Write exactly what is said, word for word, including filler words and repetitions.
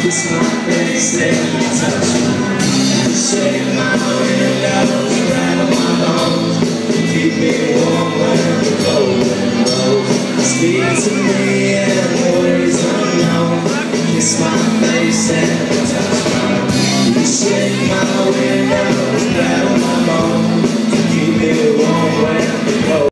Kiss my face and touch me. Shake my windows, rattle my bones. Keep me warm when the cold wind blows. Speak to me in words unknown. Kiss my face and touch me. You shake my windows, rattle